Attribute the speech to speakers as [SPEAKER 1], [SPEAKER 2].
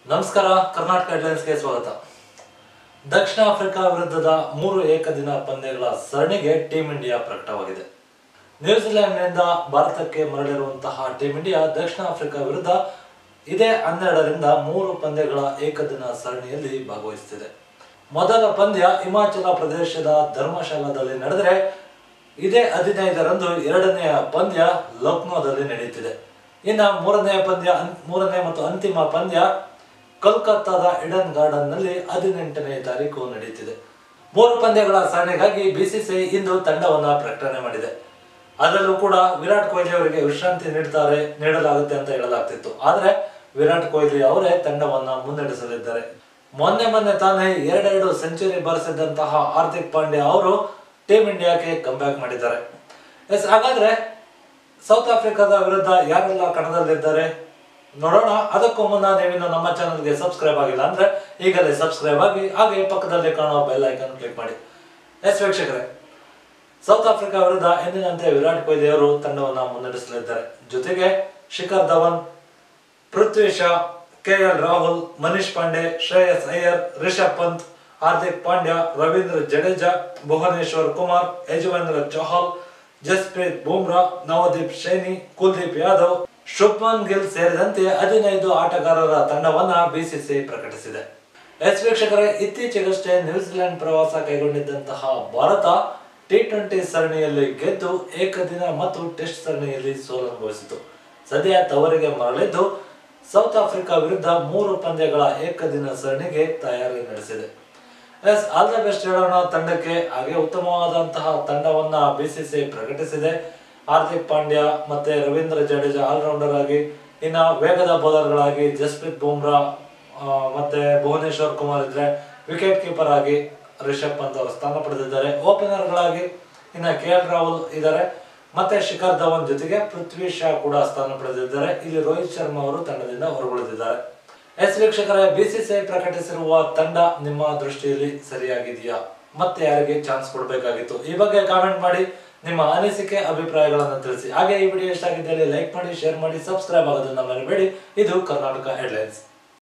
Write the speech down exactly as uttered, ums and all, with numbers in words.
[SPEAKER 1] ನಮಸ್ಕಾರ ಕರ್ನಾಟಕ ಹೆಡ್ಲೈನ್ಸ್ ಗೆ ಸ್ವಾಗತ. ದಕ್ಷಿಣ ಆಫ್ರಿಕಾ ವಿರುದ್ಧದ ಮೂರು ಏಕದಿನ ಪಂದ್ಯಗಳ ಸರಣಿಗೆ ಟೀಂ ಇಂಡಿಯಾ ಪ್ರಕಟವಾಗಿದೆ. ನ್ಯೂಜಿಲೆಂಡ್ನಿಂದ ಭಾರತಕ್ಕೆ ಮರಳಿರುವಂತಹ ಟೀಂ ಇಂಡಿಯಾ ದಕ್ಷಿಣ ಆಫ್ರಿಕಾ ವಿರುದ್ಧ ಇದೇ ಹನ್ನೆರಡರಿಂದ ಮೂರು ಪಂದ್ಯಗಳ ಏಕದಿನ ಸರಣಿಯಲ್ಲಿ ಭಾಗವಹಿಸುತ್ತಿದೆ. ಮೊದಲ ಪಂದ್ಯ ಹಿಮಾಚಲ ಪ್ರದೇಶದ ಧರ್ಮಶಾಲಾದಲ್ಲಿ ನಡೆದರೆ ಇದೇ ಹದಿನೈದರಂದು ಎರಡನೆಯ ಪಂದ್ಯ ಲಕ್ನೋದಲ್ಲಿ ನಡೆಯುತ್ತಿದೆ. ಇನ್ನು ಮೂರನೇ ಪಂದ್ಯ ಮೂರನೇ ಮತ್ತು ಅಂತಿಮ ಪಂದ್ಯ ಕೋಲ್ಕತ್ತಾದ ಈಡನ್ ಗಾರ್ಡನ್ ನಲ್ಲಿ ಹದಿನೆಂಟನೇ ತಾರೀಕು ನಡೆಯುತ್ತಿದೆ. ಮೂರು ಪಂದ್ಯಗಳ ಸರಣಿಗಾಗಿ ಬಿಸಿಸಿಐ ಇಂದು ತಂಡವನ್ನ ಪ್ರಕಟಣೆ ಮಾಡಿದೆ. ಅದರಲ್ಲೂ ಕೂಡ ವಿರಾಟ್ ಕೊಹ್ಲಿ ಅವರಿಗೆ ವಿಶ್ರಾಂತಿ ನೀಡುತ್ತಾರೆ ನೀಡಲಾಗುತ್ತೆ ಅಂತ ಹೇಳಲಾಗ್ತಿತ್ತು. ಆದ್ರೆ ವಿರಾಟ್ ಕೊಹ್ಲಿ ಅವರೇ ತಂಡವನ್ನ ಮುನ್ನಡೆಸಲಿದ್ದಾರೆ. ಮೊನ್ನೆ ಮೊನ್ನೆ ತಾನೇ ಎರಡೆರಡು ಸೆಂಚುರಿ ಬಾರಿಸಿದಂತಹ ಹಾರ್ದಿಕ್ ಪಾಂಡ್ಯ ಅವರು ಟೀಂ ಇಂಡಿಯಾಕ್ಕೆ ಕಂಬ್ಯಾಕ್ ಮಾಡಿದ್ದಾರೆ. ಎಸ್ ಹಾಗಾದ್ರೆ ಸೌತ್ ಆಫ್ರಿಕಾದ ವಿರುದ್ಧ ಯಾರೆಲ್ಲ ಕಣದಲ್ಲಿದ್ದಾರೆ ನೋಡೋಣ. ಅದಕ್ಕೂ ಮುನ್ನ ನೀವಿನ್ನು ನಮ್ಮ ಚಾನಲ್ಗೆ ಸಬ್ಸ್ಕ್ರೈಬ್ ಆಗಿಲ್ಲ ಅಂದ್ರೆ ಈಗಲೇ ಸಬ್ಸ್ಕ್ರೈಬ್ ಆಗಿ ಹಾಗೆ ಪಕ್ಕದಲ್ಲಿ ಕಾಣುವ ಬೆಲ್ ಐಕಾನ್ ಕ್ಲಿಕ್ ಮಾಡಿ. ಎಸ್ ವೀಕ್ಷಕರೇ, ಸೌತ್ ಆಫ್ರಿಕಾ ವಿರುದ್ಧ ಎಂದಿನಂತೆ ವಿರಾಟ್ ಕೊಹ್ಲಿ ಅವರು ತಂಡವನ್ನ ಮುನ್ನಡೆಸಲಿದ್ದಾರೆ. ಜೊತೆಗೆ ಶಿಖರ್ ಧವನ್, ಪೃಥ್ವಿ ಶಾ, ಕೆ ಎಲ್ ರಾಹುಲ್, ಮನೀಶ್ ಪಾಂಡೆ, ಶ್ರೇಯಸ್ ಅಯ್ಯರ್, ರಿಷಬ್ ಪಂತ್, ಹಾರ್ದಿಕ್ ಪಾಂಡ್ಯ, ರವೀಂದ್ರ ಜಡೇಜಾ, ಭುವನೇಶ್ವರ್ ಕುಮಾರ್, ಯಜುವೇಂದ್ರ ಚಹಲ್, ಜಸ್ಪ್ರೀತ್ ಬುಮ್ರಾ, ನವದೀಪ್ ಸೈನಿ, ಕುಲ್ದೀಪ್ ಯಾದವ್, ಶುಭ್ಮನ್ ಗಿಲ್ ಸೇರಿದಂತೆ ಹದಿನೈದು ಆಟಗಾರರ ತಂಡವನ್ನ ಬಿಸಿಸಿಐ ಪ್ರಕಟಿಸಿದೆ. ಎಸ್ ವೀಕ್ಷಕರೇ, ಇತ್ತೀಚೆಗಷ್ಟೇ ನ್ಯೂಜಿಲೆಂಡ್ ಪ್ರವಾಸ ಕೈಗೊಂಡಿದ್ದಂತಹ ಭಾರತ ಟಿ ಟ್ವೆಂಟಿ ಸರಣಿಯಲ್ಲಿ ಗೆದ್ದು ಏಕದಿನ ಮತ್ತು ಟೆಸ್ಟ್ ಸರಣಿಯಲ್ಲಿ ಸೋಲನುಭವಿಸಿತು. ಸದ್ಯ ತವರಿಗೆ ಮರಳಿದ್ದು ಸೌತ್ ಆಫ್ರಿಕಾ ವಿರುದ್ಧ ಮೂರು ಪಂದ್ಯಗಳ ಏಕದಿನ ಸರಣಿಗೆ ತಯಾರಿ ನಡೆಸಿದೆ. ಎಸ್ ಆಲ್ ದ ಬೆಸ್ಟ್ ಹೇಳೋಣ ತಂಡಕ್ಕೆ. ಹಾಗೆ ಉತ್ತಮವಾದಂತಹ ತಂಡವನ್ನ ಬಿಸಿಸಿಐ ಪ್ರಕಟಿಸಿದೆ. ಹಾರ್ದಿಕ್ ಪಾಂಡ್ಯ ಮತ್ತೆ ರವೀಂದ್ರ ಜಡೇಜಾ ಆಲ್ರೌಂಡರ್ ಆಗಿ, ಇನ್ನ ವೇಗದ ಬೌಲರ್ಗಳಾಗಿ ಜಸ್ಪ್ರೀತ್ ಬುಮ್ರಾ ಮತ್ತೆ ಭುವನೇಶ್ವರ್ ಕುಮಾರ್ ಇದ್ರೆ, ವಿಕೆಟ್ ಕೀಪರ್ ಆಗಿ ರಿಷಬ್ ಪಂತ್ ಅವರು ಸ್ಥಾನ ಪಡೆದಿದ್ದಾರೆ. ಓಪನರ್ ಗಳಾಗಿ ಇನ್ನ ಕೆ ಎಲ್ ರಾಹುಲ್ ಇದ್ದಾರೆ, ಮತ್ತೆ ಶಿಖರ್ ಧವನ್ ಜೊತೆಗೆ ಪೃಥ್ವಿ ಶಾ ಕೂಡ ಸ್ಥಾನ ಪಡೆದಿದ್ದಾರೆ. ಇಲ್ಲಿ ರೋಹಿತ್ ಶರ್ಮಾ ಅವರು ತಂಡದಿಂದ ಹೊರಗುಳಿದಿದ್ದಾರೆ. ಎಸ್ ವೀಕ್ಷಕರೇ, ಬಿಸಿಸಿಐ ಪ್ರಕಟಿಸಿರುವ ತಂಡ ನಿಮ್ಮ ದೃಷ್ಟಿಯಲ್ಲಿ ಸರಿಯಾಗಿದೆಯಾ? ಮತ್ತೆ ಯಾರಿಗೆ ಚಾನ್ಸ್ ಕೊಡಬೇಕಾಗಿತ್ತು? ಈ ಬಗ್ಗೆ ಕಾಮೆಂಟ್ ಮಾಡಿ ನಿಮ್ಮ ಅನಿಸಿಕೆ ಅಭಿಪ್ರಾಯಗಳನ್ನು ತಿಳಿಸಿ. ಹಾಗೆ ಈ ವಿಡಿಯೋ ಇಷ್ಟ ಆಗಿದ್ದಲ್ಲಿ ಲೈಕ್ ಮಾಡಿ, ಶೇರ್ ಮಾಡಿ, ಸಬ್ಸ್ಕ್ರೈಬ್ ಆಗೋದನ್ನ ಮರಿಬೇಡಿ. ಇದು ಕರ್ನಾಟಕ ಹೆಡ್ಲೈನ್ಸ್.